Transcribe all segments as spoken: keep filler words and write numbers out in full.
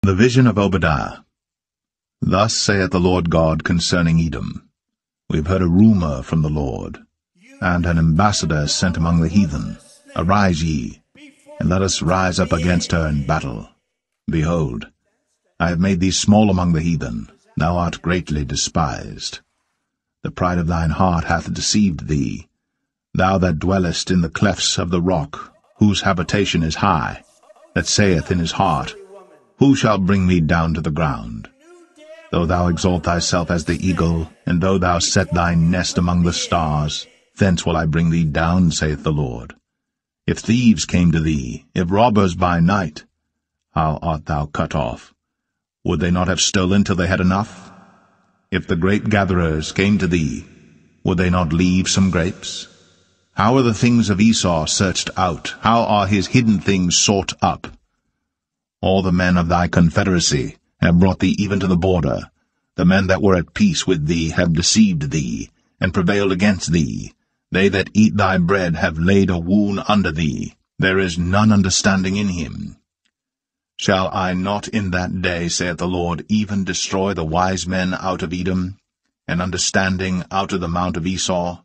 The vision of Obadiah. Thus saith the Lord God concerning Edom, We have heard a rumor from the Lord, and an ambassador sent among the heathen. Arise ye, and let us rise up against her in battle. Behold, I have made thee small among the heathen, thou art greatly despised. The pride of thine heart hath deceived thee, thou that dwellest in the clefts of the rock, whose habitation is high, that saith in his heart, Who shall bring me down to the ground? Though thou exalt thyself as the eagle, and though thou set thy nest among the stars, thence will I bring thee down, saith the Lord. If thieves came to thee, if robbers by night, how art thou cut off? Would they not have stolen till they had enough? If the grape-gatherers came to thee, would they not leave some grapes? How are the things of Esau searched out? How are his hidden things sought up? All the men of thy confederacy have brought thee even to the border. The men that were at peace with thee have deceived thee, and prevailed against thee. They that eat thy bread have laid a wound under thee. There is none understanding in him. Shall I not in that day, saith the Lord, even destroy the wise men out of Edom, and understanding out of the mount of Esau?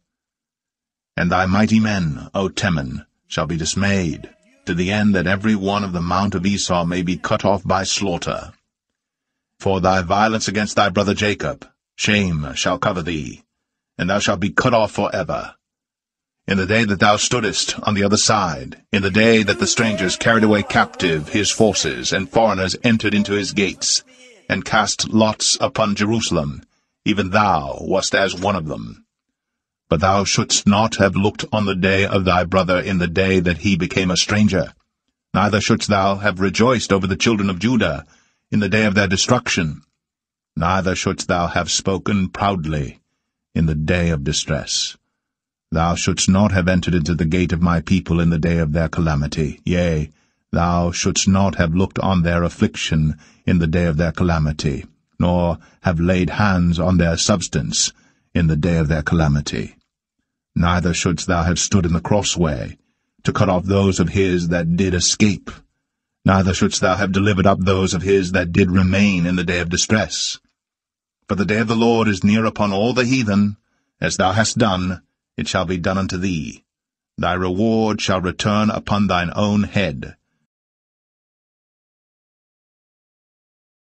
And thy mighty men, O Teman, shall be dismayed, to the end that every one of the mount of Esau may be cut off by slaughter. For thy violence against thy brother Jacob, shame shall cover thee, and thou shalt be cut off for ever. In the day that thou stoodest on the other side, in the day that the strangers carried away captive his forces, and foreigners entered into his gates, and cast lots upon Jerusalem, even thou wast as one of them. But thou shouldst not have looked on the day of thy brother in the day that he became a stranger, neither shouldst thou have rejoiced over the children of Judah in the day of their destruction, neither shouldst thou have spoken proudly in the day of distress. Thou shouldst not have entered into the gate of my people in the day of their calamity. Yea, thou shouldst not have looked on their affliction in the day of their calamity, nor have laid hands on their substance in the day of their calamity. Neither shouldst thou have stood in the crossway, to cut off those of his that did escape. Neither shouldst thou have delivered up those of his that did remain in the day of distress. For the day of the Lord is near upon all the heathen. As thou hast done, it shall be done unto thee. Thy reward shall return upon thine own head.